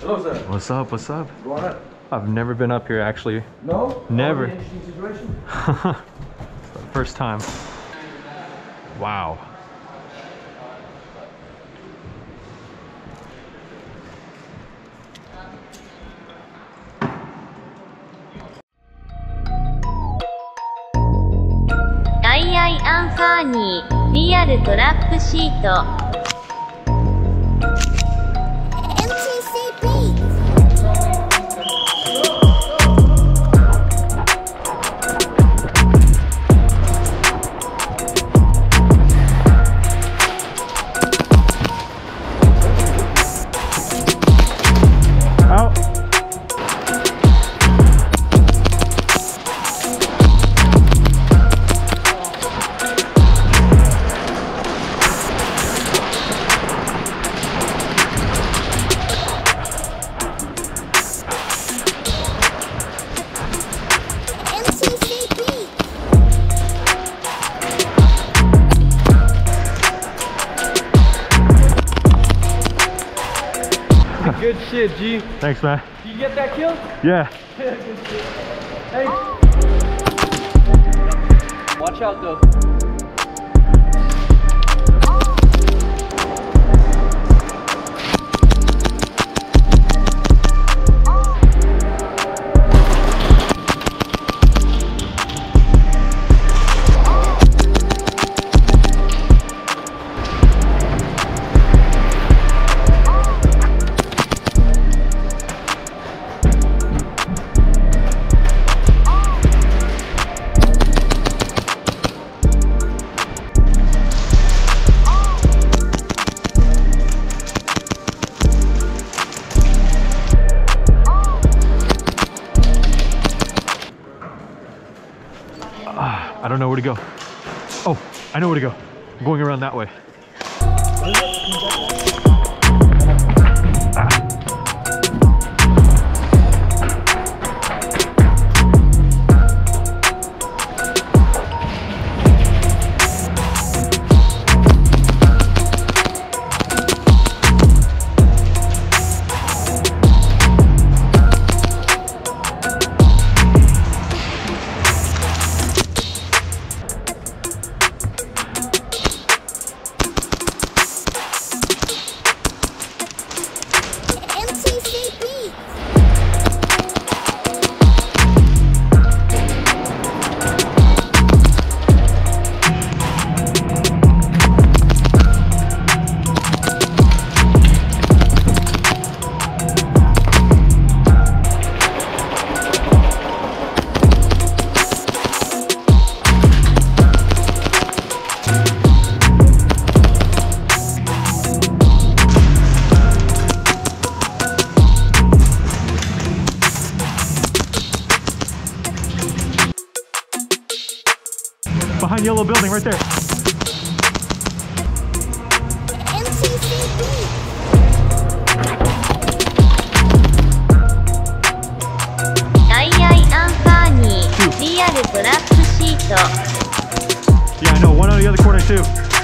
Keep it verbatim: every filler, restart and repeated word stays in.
Hello, sir. What's up? What's up? Go on up. I've never been up here actually. No? Never. Oh, interesting situation? First time. Wow. アイアイアンファーニーリアルトラップシート Good shit, G. Thanks, man. Did you get that kill? Yeah. Good shit. Hey. Watch out, though. I don't know where to go. Oh, I know where to go. I'm going around that way. Behind yellow building right there. Yeah, I know. One on the other corner too.